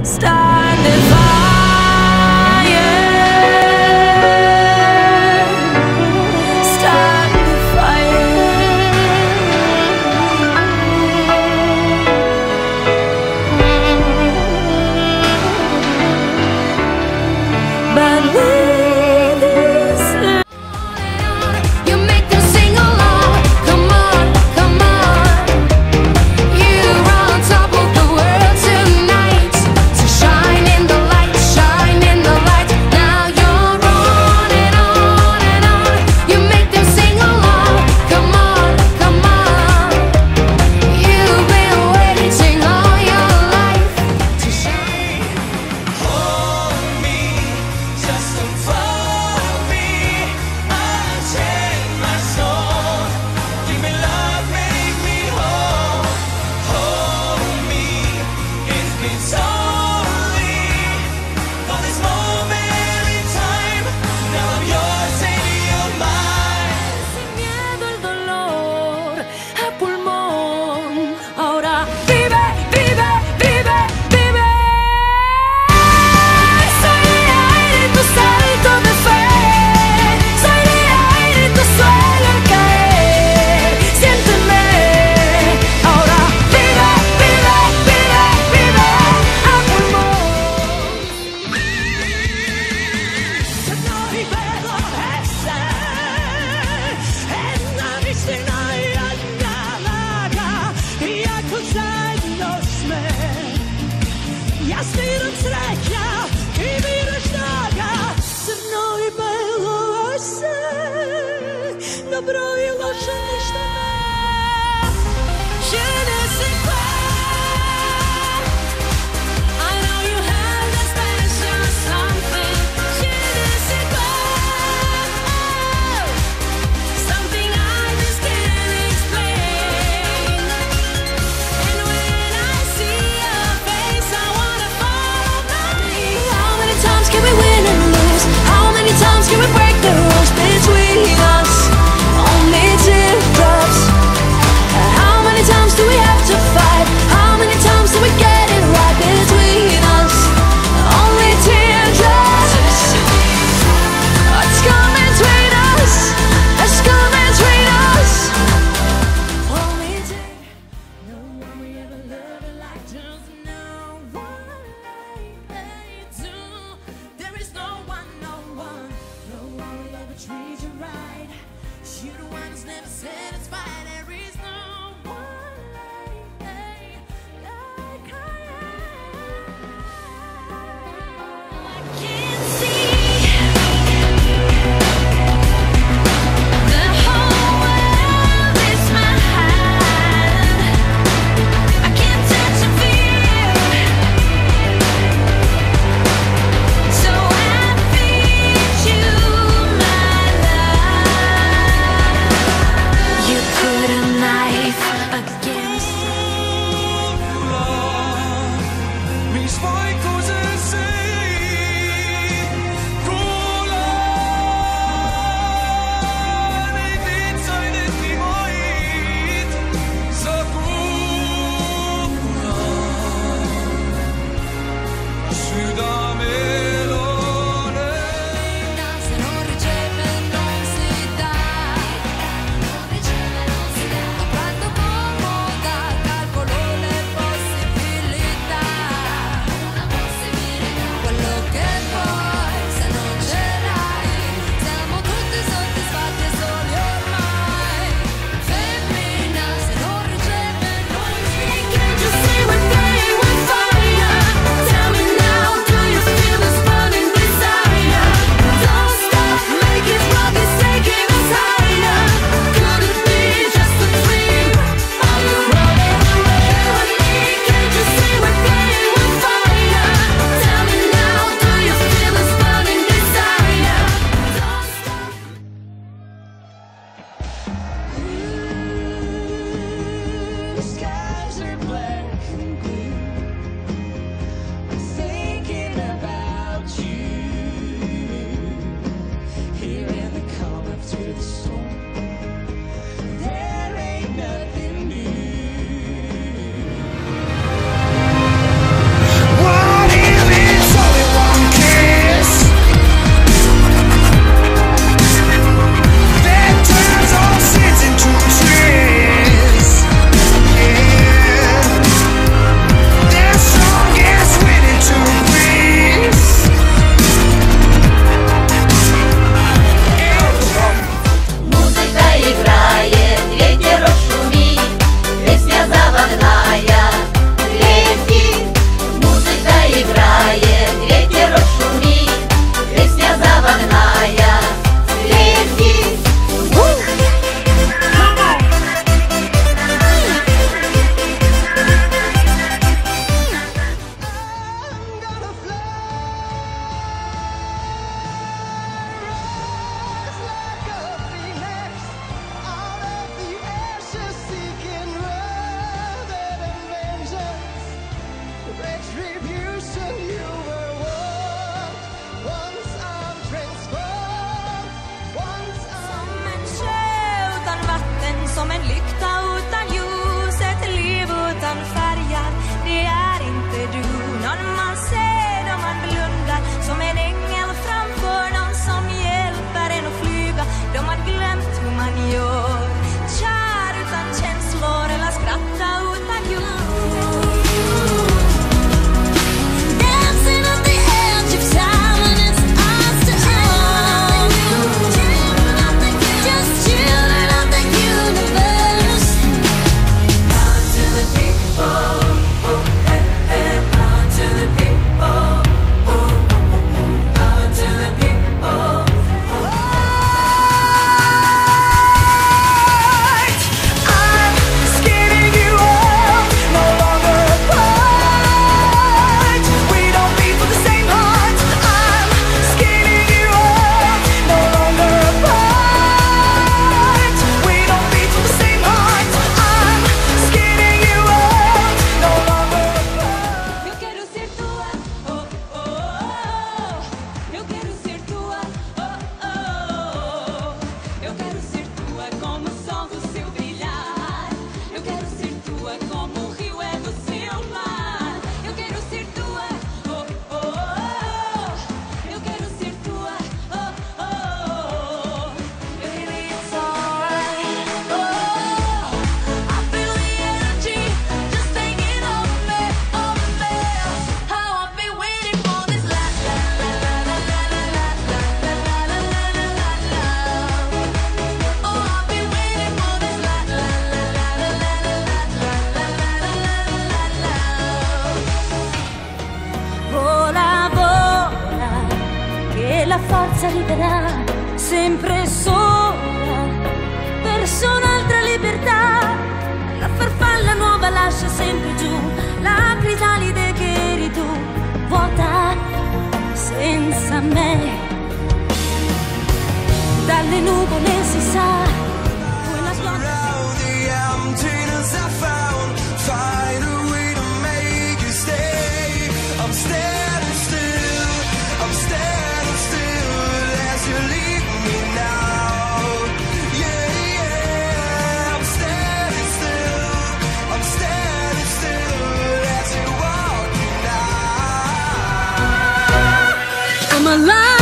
Start the fire. Start the fire. But with this love, you make them sing along. Come on, come on. You're on top of the world tonight. So shine in the light, shine in the light. Now you're on and on and on. You make them sing along. Come on, come on. You've been waiting all your life to shine. Hold me, just unfold me, unchain my soul. Give me love, make me whole. Hold me, it's been so lonely for this moment in time. Now I'm yours and you're mine. Sin miedo al dolor, a pulmón. Ahora vive, vive, vive, vive. Soy de aire tu salto de fe. Soy de aire tu suelo al caer. Siénteme. Ahora vive, vive, vive, vive, a pulmón. Noi vedo essere e navistina naga ja kuzajno sme jasni rozrekja I viraš naga crno I belo se dobro I loše ništa Je ne sais quoi. I know you have that special something. Je ne sais quoi. Something I just can't explain. And when I see your face, I wanna follow blindly. How many times can we win and lose? How many times can we break the rules between us? Only teardrops. How many times do we la forza libera, sempre sola, verso un'altra libertà. La farfalla nuova lascia sempre giù la crisalide che eri tu, vuota senza me. Dalle nuvole si sa, poi la sguarda. I'm alive.